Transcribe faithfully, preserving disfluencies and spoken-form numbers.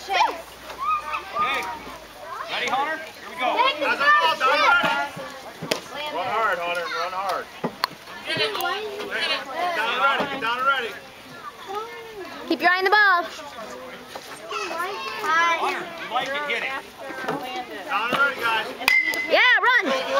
chase. Okay. Ready, Hunter? Here we go. That's the ball, down ready. Run hard, Hunter. Run hard. Get it, Get down and ready. Get down and ready. Keep your eye on the ball. Hunter, you like it, hit it. Down and ready, guys. Yeah, run.